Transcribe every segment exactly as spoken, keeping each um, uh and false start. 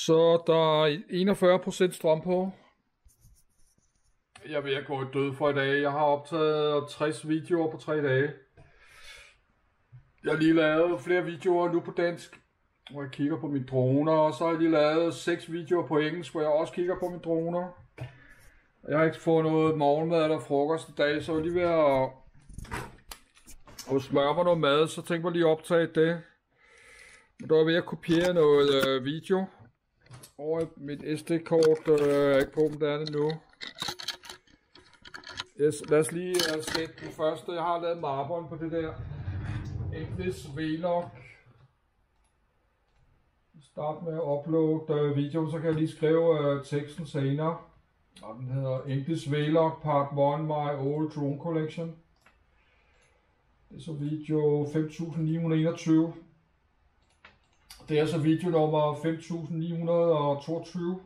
Så der er enogfyrre procent strøm på. Jeg er ved at gå død for i dag. Jeg har optaget tres videoer på tre dage. Jeg har lige lavet flere videoer nu på dansk, hvor jeg kigger på mine droner. Og så har jeg lige lavet seks videoer på engelsk, hvor jeg også kigger på mine droner. Jeg har ikke fået noget morgenmad eller frokost i dag, så jeg er lige ved at, at smøre mig noget mad. Så tænkte jeg lige at optage det. Og der er ved at kopiere noget øh, video. Over mit S D-kort øh, er ikke på, om det er det nu. Yes, lad os lige uh, sætte den første. Jeg har lavet marberen på det der English Vlog. Start med at uploade uh, videoen, så kan jeg lige skrive uh, teksten senere. Og den hedder English Vlog Part one My Old Drone Collection. Det er så video fem tusind ni hundrede og enogtyve. Det er så video nummer fem tusind ni hundrede og toogtyve.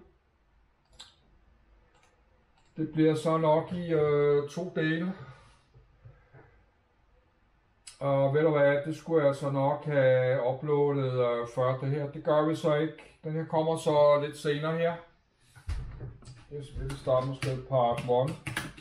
Det bliver så nok i øh, to dele. Og ved du hvad, det skulle jeg så nok have uploadet øh, før det her. Det gør vi så ikke. Den her kommer så lidt senere her. Jeg vil starte måske part one.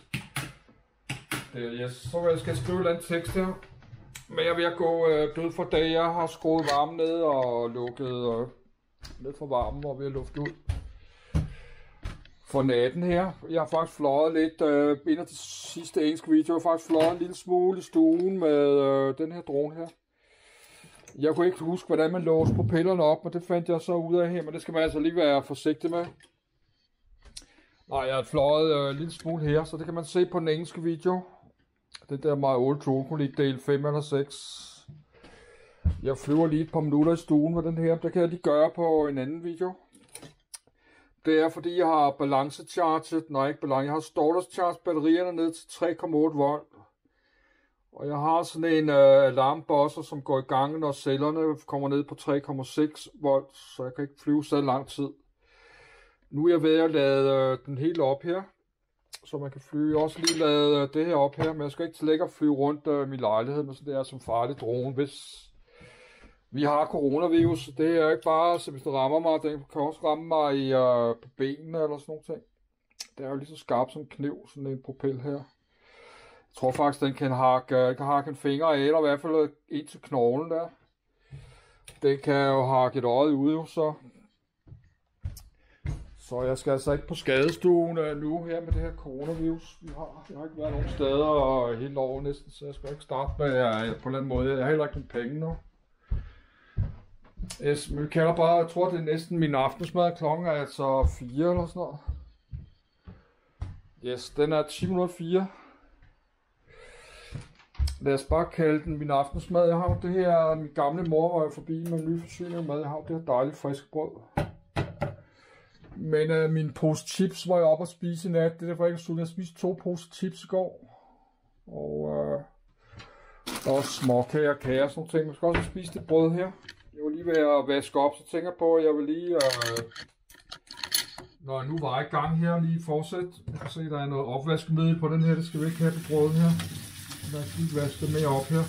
Det, yes. Så jeg skal skrive en tekst her. Men jeg er ved at gå øh, død for dag. Jeg har skruet varmen ned og lukket øh, ned for varmen, hvor vi har luftet ud for natten her. Jeg har faktisk fløjet lidt, øh, inden til sidste engelske video, jeg har faktisk fløjet en lille smule i stuen med øh, den her drone her. Jeg kunne ikke huske, hvordan man låste propellerne op, men det fandt jeg så ud af her, men det skal man altså lige være forsigtig med. Nej, jeg har fløjet øh, en lille smule her, så det kan man se på den engelske video. Det der My Old Drone Collection del fem eller seks. Jeg flyver lige et par minutter i stuen med den her, det kan jeg lige gøre på en anden video. Det er fordi jeg har balancecharget, nej ikke balance, jeg har storage charge batterierne ned til tre komma otte volt. Og jeg har sådan en øh, alarmbosser, som går i gang, når cellerne kommer ned på tre komma seks volt, så jeg kan ikke flyve så lang tid. Nu er jeg ved at lade øh, den helt op her, så man kan flyve. Jeg har også lige lavet øh, det her op her, men jeg skal ikke til længere flyve rundt øh, min lejlighed med sådan der som farlig drone, hvis vi har coronavirus. Det er ikke bare, så hvis det rammer mig, den kan også ramme mig i, øh, på benene eller sådan nogle ting. Det er jo lige så skarpt som en kniv, sådan en propel her. Jeg tror faktisk, den kan hakke, kan hakke en finger af, eller i hvert fald ind til knoglen der. Den kan jo hakke et øje ud, jo, så. Så jeg skal altså ikke på skadestuen øh, nu her med det her coronavirus, vi har. Jeg har ikke været nogen steder og helt over næsten, så jeg skal ikke starte med jeg, på en eller anden måde. Jeg har heller ikke nogen penge nu. Yes, men vi kalder bare, jeg tror det er næsten min aftensmad, klokken er altså fire eller sådan noget. Yes, den er ti minutter fire. Lad os bare kalde den min aftensmad. Jeg har det her, min gamle mor var forbi med en ny forsyning mad. Jeg har det her dejlige friske brød. Men øh, min pose chips var jeg oppe at spise i nat. Det er derfor jeg ikke så. Jeg spiste to poser chips i går. Og øh, der var småkager og kager og sådan nogle ting. Man skal også spise det brød her. Jeg var lige ved at vaske op, så tænker jeg på, at jeg vil lige, øh, når jeg nu var i gang her, lige fortsætte. Jeg kan se, at der er noget opvaskemiddel på den her, det skal vi ikke have på brødet her. Lad os lige vaske det mere op her.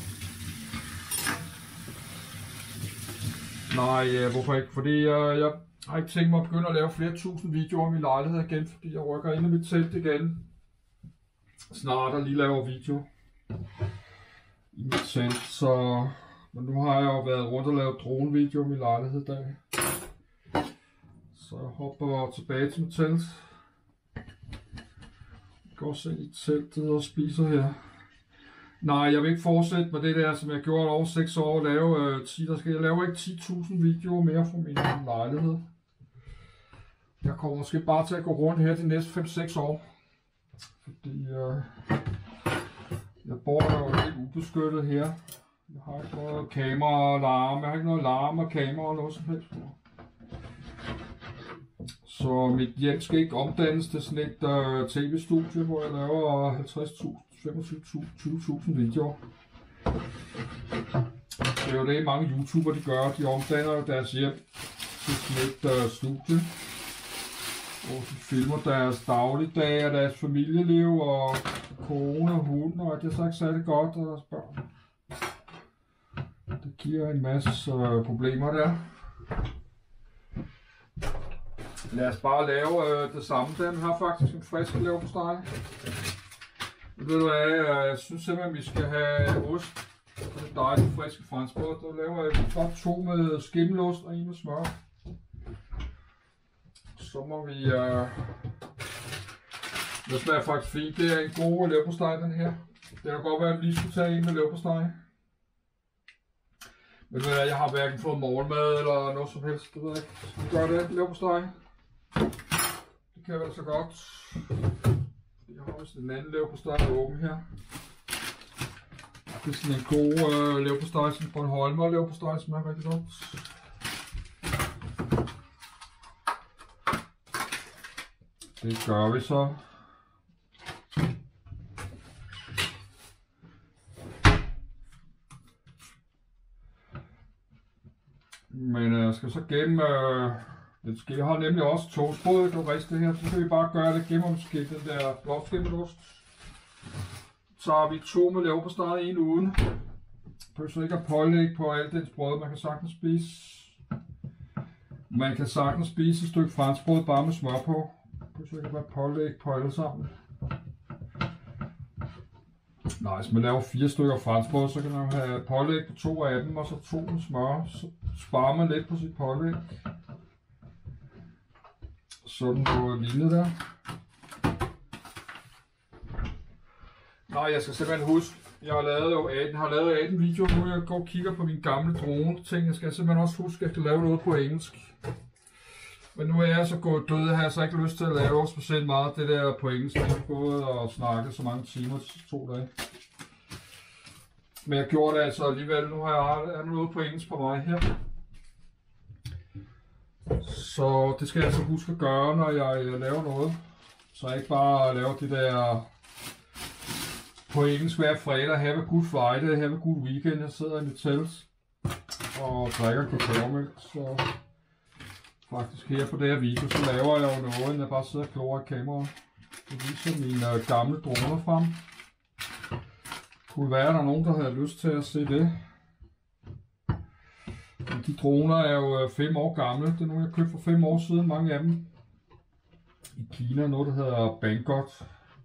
Nej, øh, hvorfor ikke? Fordi øh, jeg har ikke tænkt mig at begynde at lave flere tusind videoer om min lejlighed igen, fordi jeg rykker ind i mit telt igen. Snart og lige laver video i mit telt, så. Men nu har jeg jo været rundt og lavet dronevideo i min lejlighed i dag. Så jeg hopper tilbage til mit telt. Jeg går også ind i teltet og spiser her. Nej, jeg vil ikke fortsætte med det der, som jeg gjorde over seks år. At lave, øh, ti, der skal jeg lave ikke ti tusind videoer mere fra min lejlighed. Jeg kommer måske bare til at gå rundt her de næste fem seks år. Fordi øh, jeg bor jo helt ubeskyttet her. Jeg har ikke noget kamera og larm, jeg har ikke noget larm og kamera og noget som helst. Så mit hjem skal ikke omdannes til sådan et uh, tv-studie, hvor jeg laver halvtreds tusind, femogtyve tusind, tyve tusind videoer. Det er jo det, mange YouTubere de gør, de omdanner deres hjem til sådan et uh, studie. Hvor de filmer deres dagligdag og deres familieliv og kone og hund, og det er så ikke særlig godt, og deres børn. Det giver en masse øh, problemer der. Lad os bare lave øh, det samme. Den har faktisk en frisk leverpostej. Ved du hvad, jeg synes simpelthen, vi skal have ost. Det er dejligt friske franskbrød. Der laver jeg bare to med skimmelost og en med smør. Så må vi... Øh... Det smager faktisk fint. Det er en god leverpostej, den her. Det kan godt være, at vi lige skulle tage en med leverpostej. Men ved du, jeg har hverken fået morgenmad eller noget som helst. Det ved jeg ikke. Skal vi gøre det? Leverpostej? Det kan vel så godt. Jeg har også den anden leverpostej åben her. Det er sådan en god øh, leverpostej, sådan på en Holmer leverpostej, som er rigtig godt. Det gør vi så. Men jeg øh, skal så gemme, øh, det skal, jeg har nemlig også toastbrød, du riste det her, så kan vi bare gøre det, gemmer måske den der blåskimmelost. Så har vi to med leverpostej, en uden. Behøver ikke at pålægge på alt dens brød, man kan sagtens spise. Man kan sagtens spise et stykke franskbrød bare med smør på. Behøver ikke at pålægge på alle sammen. Nej, hvis man laver fire stykker franskbrød, så kan man have pålæg på to af dem, og så to med smør. Så sparer man lidt på sit pålæg. Sådan noget lignende der. Nej, jeg skal simpelthen huske, jeg har lavet jo atten, har lavet atten videoer nu, jeg går og kigger på mine gamle drone ting. Jeg skal simpelthen også huske, at jeg skal lave noget på engelsk. Men nu er jeg så gået død, har jeg så ikke lyst til at lave specielt meget det der på engelsk. Jeg har gået og snakket så mange timer til to dage. Men jeg gjorde det altså alligevel. Nu har jeg, er noget på engelsk på vej her. Så det skal jeg altså huske at gøre, når jeg laver noget. Så jeg ikke bare laver det der på engelsk hver fredag. Have a good Friday, have a good weekend. Jeg sidder i mit telt og drikker kakaomælk. Så faktisk her på det her video, så laver jeg jo noget, end jeg bare sidder og kloger i kameraet. Det viser mine øh, gamle droner frem. Kunne være, at der er nogen, der havde lyst til at se det. Men de droner er jo fem år gamle. Det er nogle, jeg købte for fem år siden, mange af dem. I Kina, noget der hedder Banggood.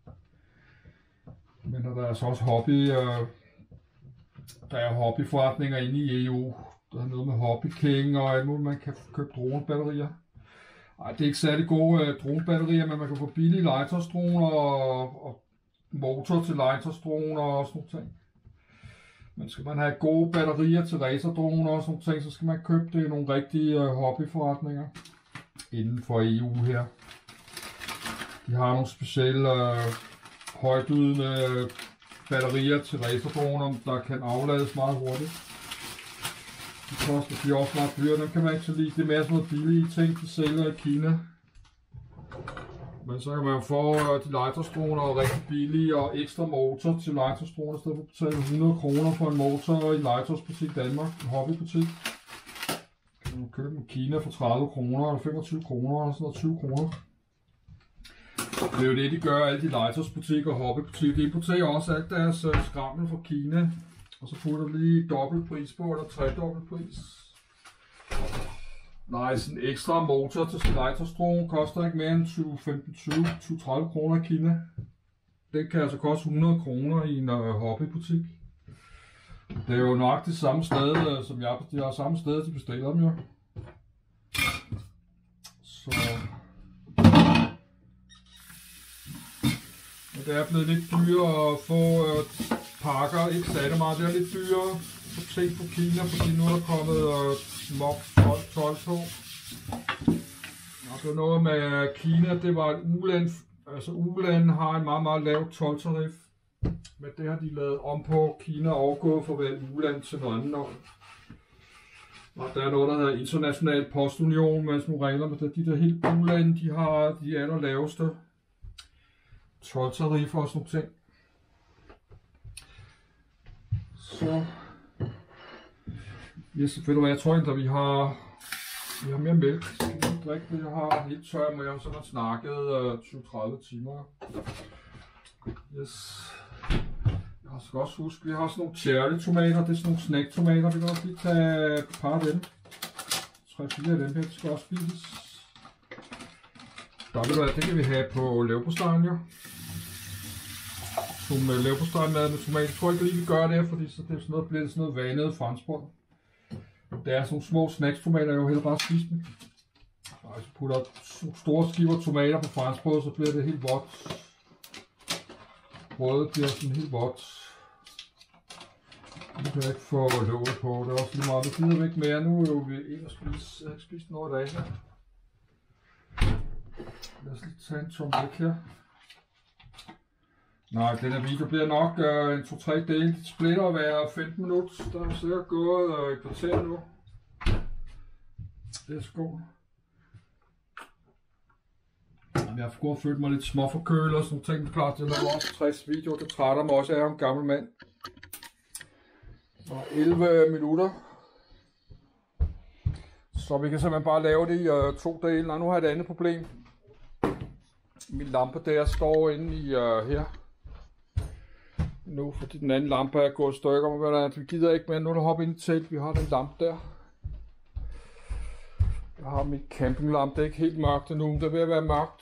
Men der er altså også hobby. Øh, der er hobbyforretninger inde i E U. Der er noget med Hobby King og alt muligt, man kan købe dronebatterier. Ej, det er ikke særlig gode uh, dronebatterier, men man kan få billige legetøjsdroner og, og motor til legetøjsdroner og sådan noget ting. Men skal man have gode batterier til racerdroner og sådan noget ting, så skal man købe det i nogle rigtige uh, hobbyforretninger inden for E U her. De har nogle specielle uh, højdydende batterier til racerdroner, der kan aflades meget hurtigt. De koster de også meget dyre, dem kan man ikke så lide. Det er mere sådan noget billige ting, de sælger i Kina. Men så kan man jo få de legetøjsdroner rigtig billige og ekstra motor til legetøjsdroner, i stedet for at betale hundrede kroner for en motor i legetøjsbutik Danmark, en hobbybutik. Kan man købe en Kina for tredive kroner eller femogtyve kroner eller sådan noget, tyve kroner. Det er jo det, de gør, alle de legetøjsbutikker og hobbybutikker. De importerer også alt deres skrammel fra Kina. Og så putter vi lige dobbelt pris på, eller tredobbelt pris. Nej, sådan en ekstra motor til sin legetøjsdrone koster ikke mere end tyve, femten, tyve, tyve, tredive kroner i Kina. Det kan altså koste hundrede kroner i en uh, hobbybutik. Det er jo nok det samme sted, uh, som jeg, det er samme sted, de bestiller dem jo. Så... Men det er blevet lidt dyrere at få uh, pakker, ikke særlig meget. Det er lidt dyrere at ting på Kina, fordi nu er der kommet uh, smok told på. Og det var noget med Kina, det var et uland, altså uland har en meget, meget lav toldtarif. Men det har de lavet om på. Kina overgået fra at være uland til noget andet. Og der er noget, der hedder International Postunion, med sådan nogle regler, men de der helt ulande, de har de aller laveste toldtariffer og sådan nogle ting. Så, yes, ved du hvad, jeg tror ikke, at vi har, vi har mere mælk. Skal vi drikke det? Jeg har helt tør, men jeg har sådan snakket uh, tyve til tredive timer. Yes. Jeg skal også huske, vi har sådan nogle cherry tomater, det er sådan nogle snack-tomater, vi kan også lige tage et par af dem. tre fire af dem her, de skal også spises. Der vil være, det kan vi have på leverpostejen, jo. Som leverpostejen med tomat. Jeg tror ikke lige vi gør det, fordi så det er sådan noget, bliver det sådan noget vanet franskbrød. Det er sådan nogle små snacks-tomater, jeg jo heller bare spise dem. Og så putter store skiver tomater på franskbrød, så bliver det helt vådt. Brødet bliver sådan helt vådt. Nu kan jeg ikke få låget på, det er også lige meget, det gider vi ikke mere. Nu er jo vi ikke at spise, jeg har ikke spist noget af det her. Lad os lige tage en tom væk her. Nej, den her video bliver nok øh, en to tre dele. Det splitter hver femten minutter. Der er sikkert gået øh, et kvarter nu. Det er skål. Jeg har gået og følt mig lidt småforkølet og sådan ting. Klart, jeg laver også tres videoer. Det trætter mig også, jeg er en gammel mand. Og elleve minutter. Så vi kan simpelthen bare lave det i øh, to dele. Nej, nu har jeg et andet problem. Min lampe der står inde i øh, her. Nu, fordi den anden lampe er gået i stykker. Vi gider ikke mere. Nu er der hoppe ind i telt. Vi har den lampe der. Jeg har mit campinglampe. Det er ikke helt mørkt endnu. Det er ved at være mørkt.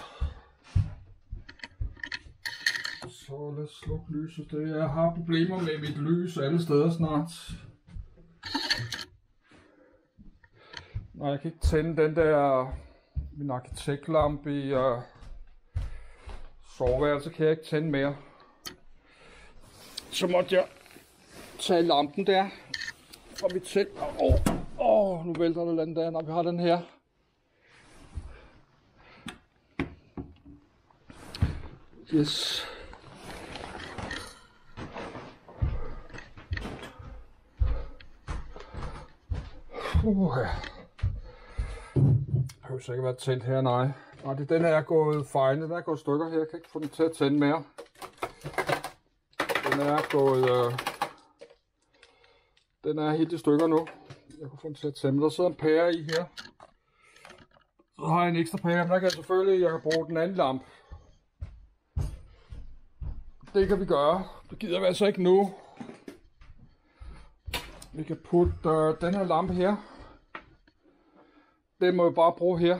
Så lad os slukke lyset. Det, jeg har problemer med mit lys alle steder snart. Nej, jeg kan ikke tænde den der min arkitektlampe i uh, soveværelset. Kan jeg ikke tænde mere. Så måtte jeg tage lampen der fra mit telt. Åh, oh, oh, nu vælter det den der, når vi har den her. Yes. Uh, ja. Jeg behøver ikke være tændt her, nej. Nej, det, den her er gået fejl. Den er gået stykker her. Jeg kan ikke få den til at tænde mere. Den er gået... Øh, den er helt i stykker nu. Jeg kan få den til at tænde. Der sidder en pære i her. Så har jeg en ekstra pære. Men der kan jeg selvfølgelig... Jeg kan bruge den anden lampe. Det kan vi gøre. Det gider vi altså ikke nu. Vi kan putte øh, den her lampe her. Det må vi bare bruge her.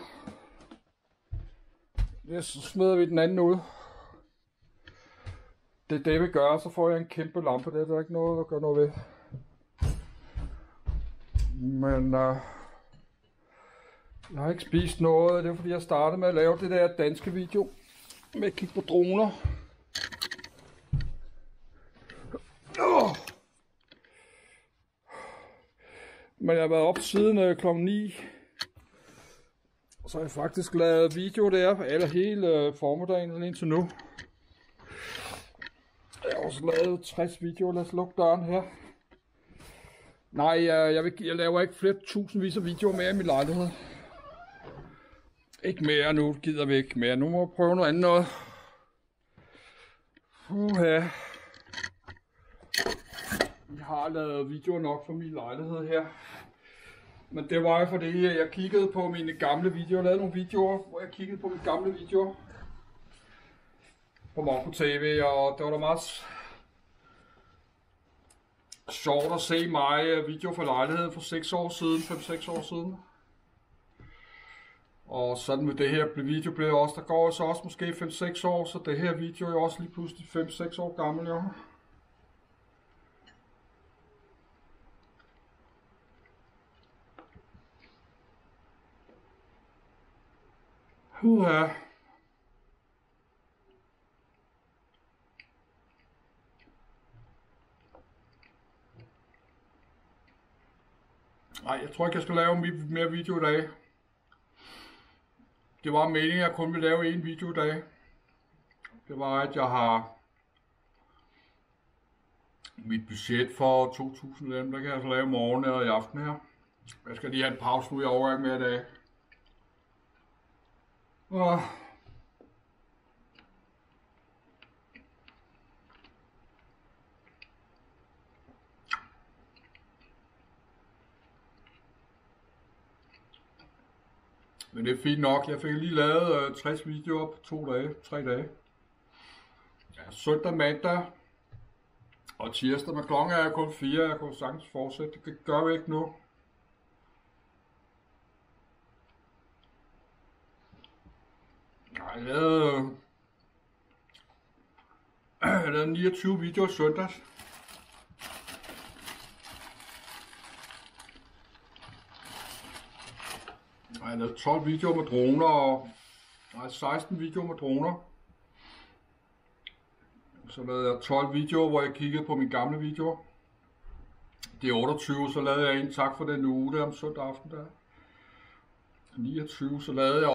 Ja, så smider vi den anden ud. Det er det vi gør, så får jeg en kæmpe lampe der. Der er ikke noget at gøre noget ved. Men øh, jeg har ikke spist noget. Det er fordi jeg startede med at lave det der danske video med at kigge på droner. Oh. Men jeg har været op siden øh, klokken ni. Så har jeg faktisk lavet video der, eller hele øh, formiddagen indtil nu. Jeg har også lavet tres videoer. Lad os lukke døren her. Nej, jeg, jeg, vil, jeg laver ikke flere tusindvis af videoer mere i min lejlighed. Ikke mere nu, gider vi ikke mere. Nu må jeg prøve noget andet noget. Uha. Jeg har lavet videoer nok for min lejlighed her. Men det var jo fordi, jeg kiggede på mine gamle videoer. Jeg lavede nogle videoer, hvor jeg kiggede på mine gamle videoer. På Mongo T V, og det var da meget sjovt at se mig video fra lejligheden for seks år siden, fem seks år siden. Og sådan med det her video blev også, der går så også måske fem seks år, så det her video er jo også lige pludselig fem seks år gammel, jo. Uha. Nej, jeg tror ikke jeg skal lave mere video i dag. Det var meningen at jeg kun ville lave en video i dag. Det var at jeg har mit budget for to tusind, der kan jeg altså lave morgen eller i aften her. Jeg skal lige have en pause nu i overgang med i dag. Og men det er fint nok. Jeg fik lige lavet øh, tres videoer på to dage, tre dage. Ja, søndag, mandag og tirsdag, men klokken er kun fire. Jeg kunne sagtens fortsætte. Det gør vi ikke nu. Jeg lavede, jeg lavede niogtyve videoer i søndags. Jeg lavede tolv videoer med droner og nej, seksten videoer med droner. Så lavede jeg tolv videoer, hvor jeg kiggede på mine gamle videoer. Det er otteogtyve, så lavede jeg en tak for den uge der om søndag aften der. niogtyve, så lavede jeg